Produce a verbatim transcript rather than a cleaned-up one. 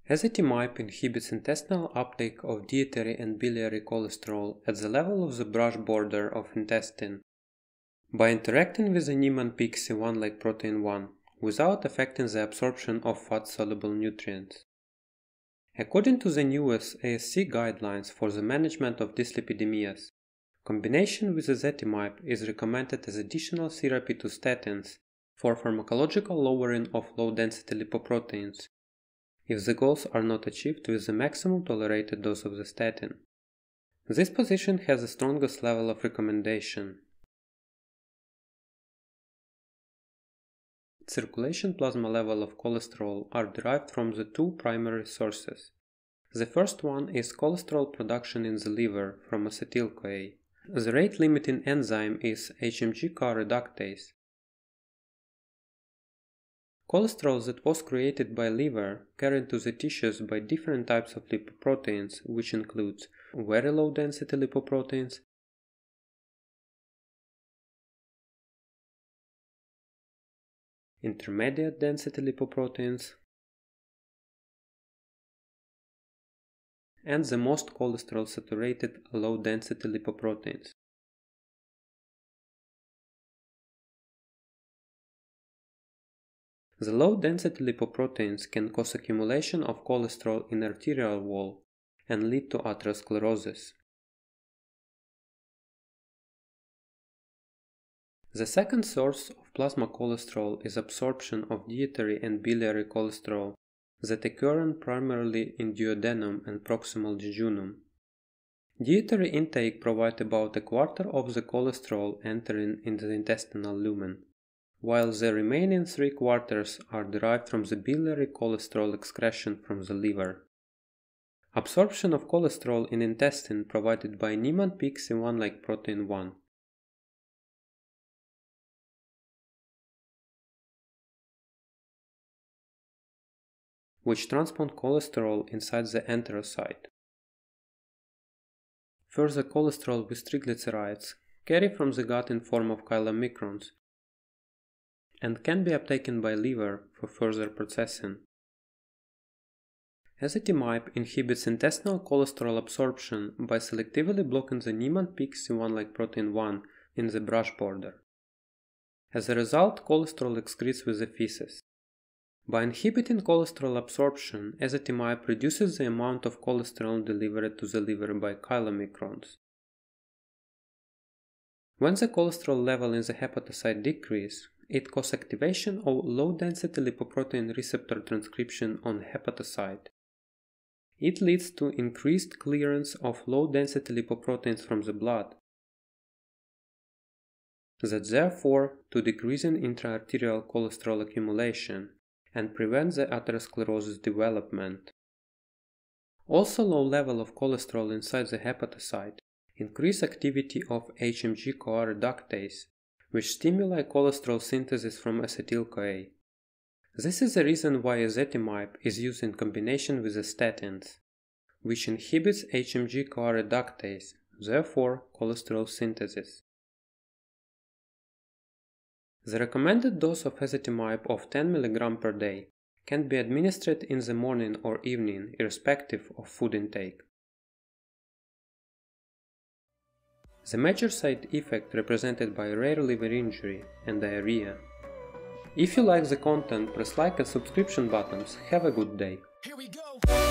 Ezetimibe inhibits intestinal uptake of dietary and biliary cholesterol at the level of the brush border of intestine by interacting with the Niemann-Pick C one-like protein one without affecting the absorption of fat-soluble nutrients. According to the newest E S C Guidelines for the management of dyslipidemias, combination with ezetimibe is recommended as additional therapy to statins for pharmacological lowering of low-density lipoproteins if the goals are not achieved with the maximum tolerated dose of the statin. This position has the strongest level of recommendation. Circulation plasma level of cholesterol are derived from the two primary sources. The first one is cholesterol production in the liver from acetyl-CoA. The rate-limiting enzyme is H M G C A reductase. Cholesterol that was created by liver carried to the tissues by different types of lipoproteins, which includes very low-density lipoproteins, intermediate density lipoproteins, and the most cholesterol-saturated low-density lipoproteins. The low-density lipoproteins can cause accumulation of cholesterol in arterial wall and lead to atherosclerosis. The second source of plasma cholesterol is absorption of dietary and biliary cholesterol that occur primarily in duodenum and proximal jejunum. Dietary intake provides about a quarter of the cholesterol entering into the intestinal lumen, while the remaining three quarters are derived from the biliary cholesterol excretion from the liver. Absorption of cholesterol in intestine provided by Niemann-Pick C one-like protein one. which transport cholesterol inside the enterocyte. Further, cholesterol with triglycerides carry from the gut in form of chylomicrons and can be uptaken by liver for further processing. Ezetimibe inhibits intestinal cholesterol absorption by selectively blocking the Niemann-Pick C one-like protein one in the brush border. As a result, cholesterol excretes with the feces. By inhibiting cholesterol absorption, ezetimibe reduces the amount of cholesterol delivered to the liver by chylomicrons. When the cholesterol level in the hepatocyte decreases, it causes activation of low-density lipoprotein receptor transcription on hepatocyte. It leads to increased clearance of low-density lipoproteins from the blood, that therefore to decreasing intraarterial cholesterol accumulation and prevent the atherosclerosis development. Also, low level of cholesterol inside the hepatocyte increase activity of H M G C A reductase, which stimulate cholesterol synthesis from acetyl-CoA. This is the reason why ezetimibe is used in combination with the statins, which inhibits H M G C A reductase, therefore cholesterol synthesis. The recommended dose of ezetimibe of ten milligrams per day can be administered in the morning or evening irrespective of food intake. The major side effect represented by rare liver injury and diarrhea. If you like the content, press like and subscription buttons. Have a good day. Here we go.